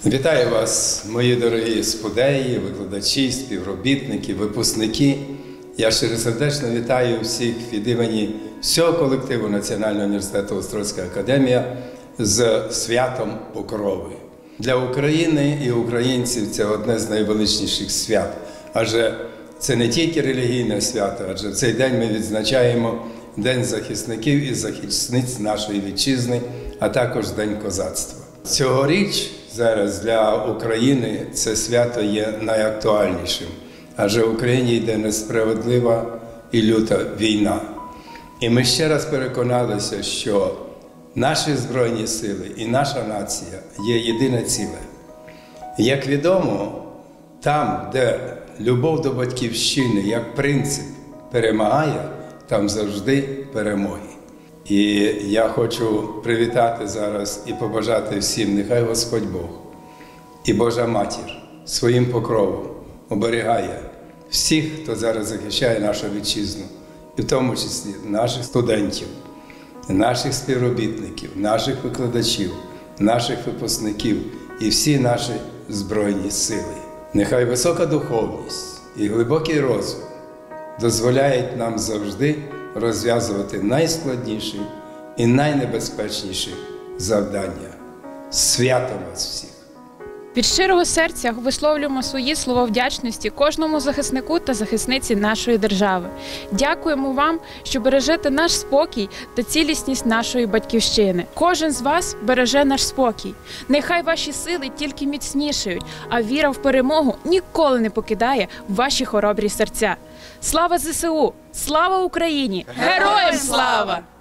Вітаю вас, мої дорогі спудеї, викладачі, співробітники, випускники. Я щиросердечно вітаю всіх від імені всього колективу Національного університету Острозька академія з святом Покрови. Для України і українців це одне з найвеличніших свят, адже це не тільки релігійне свято, адже в цей день ми відзначаємо День захисників і захисниць нашої вітчизни, а також День козацтва. Цьогоріч зараз для України це свято є найактуальнішим, адже в Україні йде несправедлива і люта війна. І ми ще раз переконалися, що наші Збройні Сили і наша нація є єдине ціле. Як відомо, там, де любов до батьківщини як принцип перемагає, там завжди перемоги. І я хочу привітати зараз і побажати всім, нехай Господь Бог і Божа Матір своїм покровом оберігає всіх, хто зараз захищає нашу вітчизну, і в тому числі наших студентів, наших співробітників, наших викладачів, наших випускників і всі наші Збройні Сили. Нехай висока духовність і глибокий розум дозволяють нам завжди розв'язувати найскладніші і найнебезпечніші завдання. Святом вас всіх! Від щирого серця висловлюємо свої слова вдячності кожному захиснику та захисниці нашої держави. Дякуємо вам, що бережете наш спокій та цілісність нашої батьківщини. Кожен з вас береже наш спокій. Нехай ваші сили тільки міцнішають, а віра в перемогу ніколи не покидає ваші хоробрі серця. Слава ЗСУ! Слава Україні! Героям слава!